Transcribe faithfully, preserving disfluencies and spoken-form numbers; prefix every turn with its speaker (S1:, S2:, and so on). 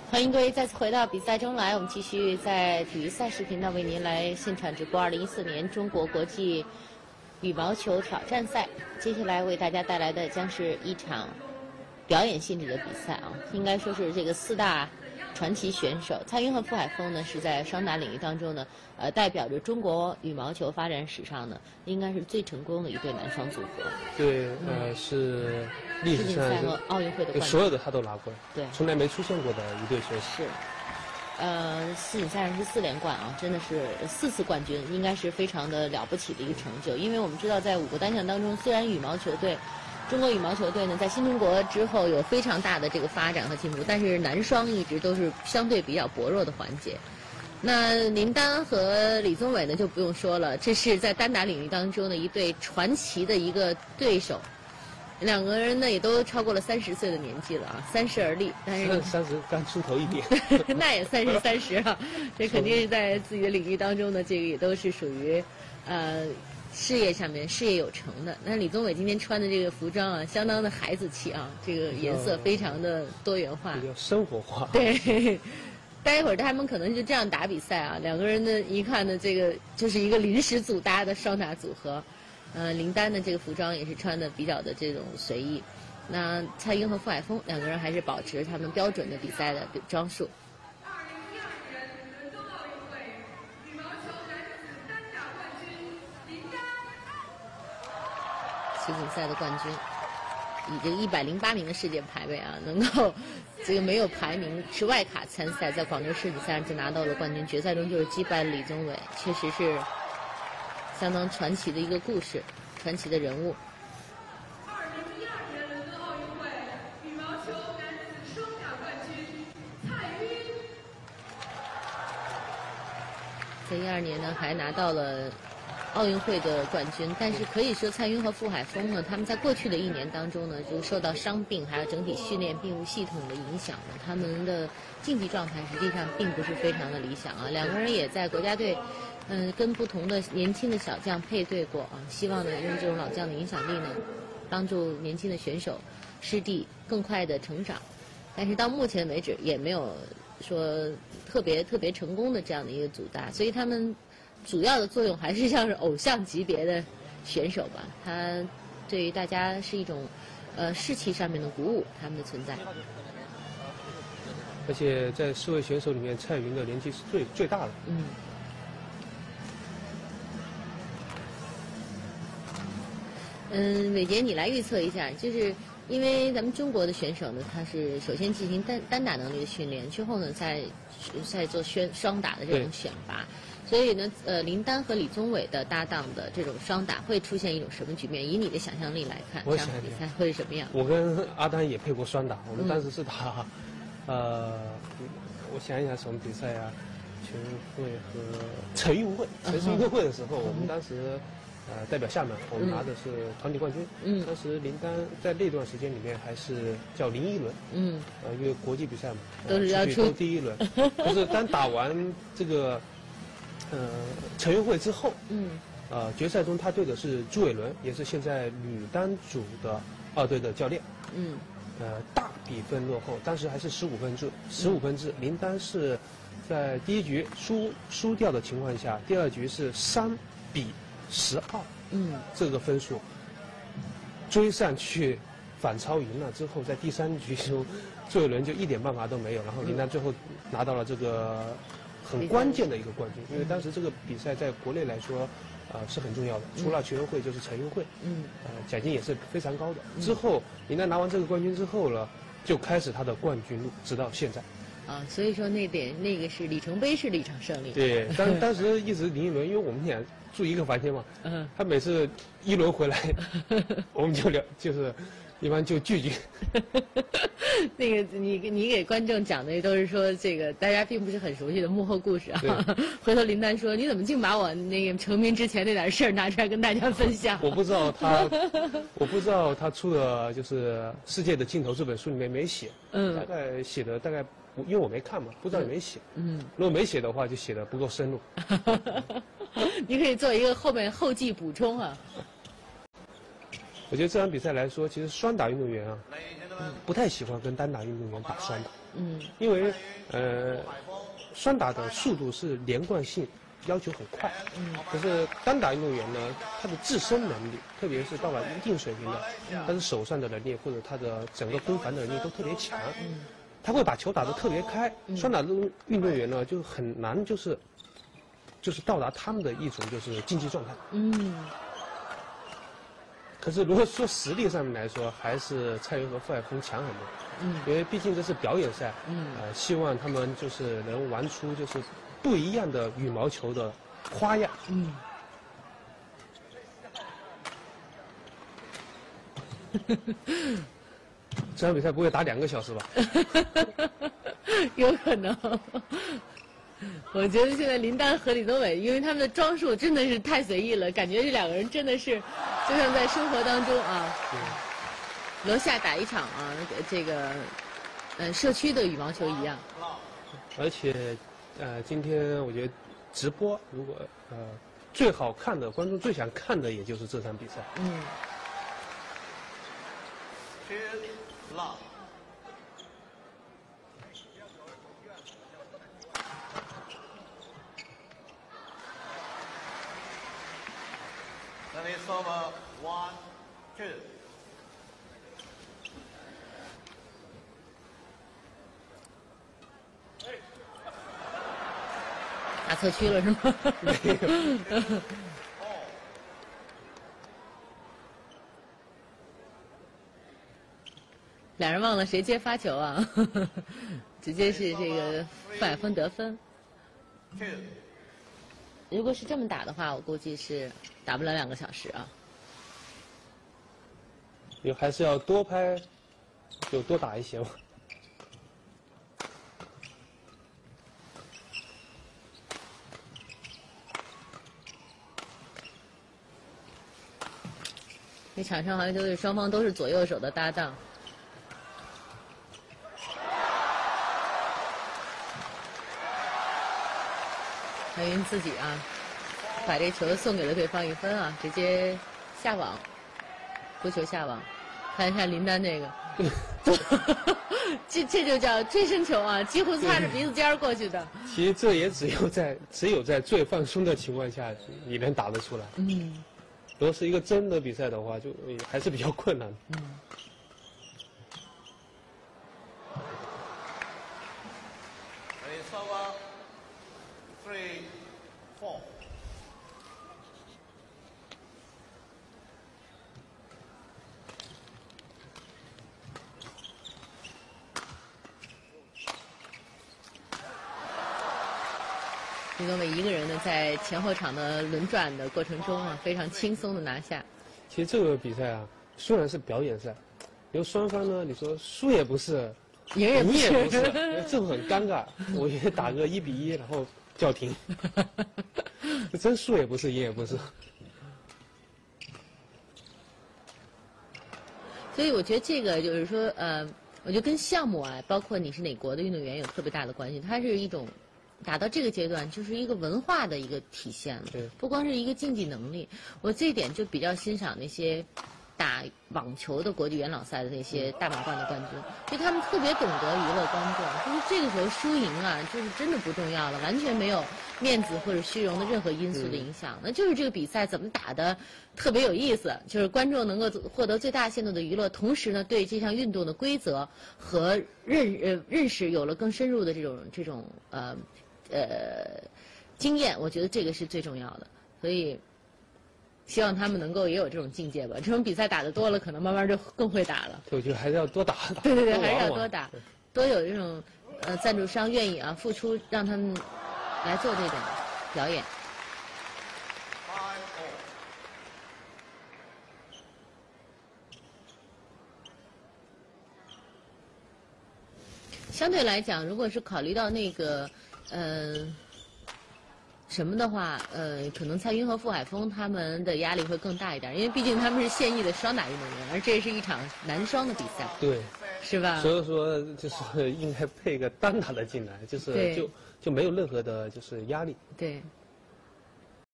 S1: 欢迎各位再次回到比赛中来，我们继续在体育赛事频道为您来现场直播二零一四年中国国际羽毛球挑战赛。接下来为大家带来的将是一场表演性质的比赛啊，应该说是这个四大传奇选手蔡赟和傅海峰呢，是在双打领域当中呢，呃，代表着中国羽毛球发展史上呢，应该是最成功的一对男双组合。
S2: 对，呃，是历史上
S1: 和奥运会的冠军，
S2: 所有的他都拿过，
S1: 对，
S2: 从来没出现过的一对选手。
S1: 是，呃，世锦赛上是四连冠啊，真的是四次冠军，应该是非常的了不起的一个成就。因为我们知道，在五个单项当中，虽然羽毛球队。中国羽毛球队呢，在新中国之后有非常大的这个发展和进步，但是男双一直都是相对比较薄弱的环节。那林丹和李宗伟呢，就不用说了，这是在单打领域当中的一对传奇的一个对手。两个人呢也都超过了三十岁的年纪了啊，三十而立，但是
S2: 三十刚出头一点，
S1: 那也算是三十啊。这肯定是在自己的领域当中呢，这个也都是属于，呃。事业上面事业有成的。那李宗伟今天穿的这个服装啊，相当的孩子气啊，这个颜色非常的多元化，
S2: 比较生活化。
S1: 对，待会儿他们可能就这样打比赛啊，两个人呢一看呢，这个就是一个临时组搭的双打组合。呃，林丹的这个服装也是穿的比较的这种随意。那蔡赟和傅海峰两个人还是保持他们标准的比赛的装束。世锦赛的冠军，以这个一百零八名的世界排位啊，能够这个没有排名是外卡参赛，在广州世锦赛上就拿到了冠军，决赛中就是击败了李宗伟，确实是相当传奇的一个故事，传奇的人物。二零一二年伦敦奥运会羽毛球男子双打冠军蔡赟，在一二年呢还拿到了奥运会的冠军，但是可以说蔡赟和傅海峰呢，他们在过去的一年当中呢，就受到伤病还有整体训练并不系统的影响呢，他们的竞技状态实际上并不是非常的理想啊。两个人也在国家队，嗯，跟不同的年轻的小将配对过啊，希望呢用这种老将的影响力呢，帮助年轻的选手师弟更快的成长，但是到目前为止也没有说特别特别成功的这样的一个组搭，所以他们。主要的作用还是像是偶像级别的选手吧，他对于大家是一种呃士气上面的鼓舞，他们的存在。
S2: 而且在四位选手里面，蔡赟的年纪是最最大的。
S1: 嗯。嗯，伟杰，你来预测一下，就是因为咱们中国的选手呢，他是首先进行单单打能力的训练，之后呢再再做宣双打的这种选拔。所以呢，呃，林丹和李宗伟的搭档的这种双打会出现一种什么局面？以你的想象力来看，这场比赛会是什么样？
S2: 我跟阿丹也配过双打，我们当时是打，嗯、呃，我想一想什么比赛啊？全运会和晨运会，城市运动会的时候，嗯、我们当时呃代表厦门，我们拿的是团体冠军。嗯，当时林丹在那段时间里面还是叫林一轮。嗯，呃，因为国际比赛嘛，
S1: 都是要出
S2: 都第一轮。可是当打完这个。呃，晨运会之后，嗯，呃，决赛中他对的是朱伟伦，也是现在女单组的二队的教练，嗯，呃，大比分落后，当时还是十五分制，十五分制，林丹是在第一局输输掉的情况下，第二局是三比十二，嗯，这个分数追上去反超赢了之后，在第三局中，朱伟伦就一点办法都没有，然后林丹最后拿到了这个。很关键的一个冠军，因为当时这个比赛在国内来说，呃是很重要的。除了全运会就是晨运会，嗯，呃奖金也是非常高的。之后林丹拿完这个冠军之后呢，就开始他的冠军路，直到现在。
S1: 啊，所以说那点那个是里程碑式的一场胜利。
S2: 对，当当时一直林一轮，因为我们俩住一个房间嘛，嗯，他每次一轮回来，我们就聊就是。一般就拒绝。
S1: 那个你你给观众讲的都是说这个大家并不是很熟悉的幕后故事啊。回头林丹说：“你怎么净把我那个成名之前那点事儿拿出来跟大家分享？”
S2: 我不知道他，我不知道他出的就是《世界的尽头》这本书里面没写，嗯，大概写的大概因为我没看嘛，不知道有没写。嗯，如果没写的话，就写的不够深入。
S1: 你可以做一个后面后记补充啊。
S2: 我觉得这场比赛来说，其实双打运动员啊， 不太喜欢跟单打运动员打双打。
S1: 嗯，
S2: 因为呃，双打的速度是连贯性要求很快。嗯，可是单打运动员呢，他的自身能力，特别是到了一定水平的，他的手上的能力或者他的整个攻防的能力都特别强。嗯，他会把球打得特别开。双打这种运动员呢，就很难就是就是到达他们的一种就是竞技状态。
S1: 嗯。
S2: 可是如果说实力上面来说，还是蔡云和傅海峰强很多。嗯，因为毕竟这是表演赛。嗯，呃，希望他们就是能玩出就是不一样的羽毛球的花样。嗯。这场比赛不会打两个小时吧？
S1: 有可能。我觉得现在林丹和李宗伟，因为他们的装束真的是太随意了，感觉这两个人真的是就像在生活当中啊，楼下打一场啊，这个呃社区的羽毛球一样。
S2: 而且呃，今天我觉得直播如果呃最好看的观众最想看的也就是这场比赛。嗯。
S1: Service over one, two. 打错区了是吗？没有。两人忘了谁接发球啊？直接是这个傅海峰得分。如果是这么打的话，我估计是打不了两个小时啊。
S2: 有还是要多拍，就多打一些吧。
S1: 这场上好像就是双方都是左右手的搭档。何云自己啊，把这球送给了对方一分啊，直接下网，扑球下网。看一下林丹这个，这这就叫追身球啊，几乎擦着鼻子尖儿过去的。
S2: 其实这也只有在只有在最放松的情况下，你能打得出来。嗯。如果是一个真的比赛的话，就还是比较困难。嗯。
S1: 李宗伟一个人呢，在前后场的轮转的过程中啊，非常轻松的拿下。
S2: 其实这个比赛啊，虽然是表演赛，因为双方呢，你说输也不是，
S1: 赢也不是，
S2: 也不是，这很尴尬。我也打个一比一，然后叫停，真输也不是，赢也不是。
S1: 所以我觉得这个就是说，呃，我觉得跟项目啊，包括你是哪国的运动员有特别大的关系。它是一种打到这个阶段，就是一个文化的一个体现了，不光是一个竞技能力。我这一点就比较欣赏那些打网球的国际元老赛的那些大满贯的冠军，就他们特别懂得娱乐观众，就是这个时候输赢啊，就是真的不重要了，完全没有面子或者虚荣的任何因素的影响，那就是这个比赛怎么打的特别有意思，就是观众能够获得最大限度的娱乐，同时呢，对这项运动的规则和认呃认识有了更深入的这种这种呃呃经验，我觉得这个是最重要的，所以希望他们能够也有这种境界吧。这种比赛打得多了，可能慢慢就更会打了。
S2: 对，我觉得还是要多打打。
S1: 对对对，还是要多打，多有这种呃赞助商愿意啊付出，让他们来做这种表演。相对来讲，如果是考虑到那个，呃，什么的话，呃，可能蔡云和傅海峰他们的压力会更大一点，因为毕竟他们是现役的双打运动员，而这是一场男双的比赛，
S2: 对，
S1: 是吧？
S2: 所以说，就是应该配个单打的进来，就是就就没有任何的就是压力。
S1: 对。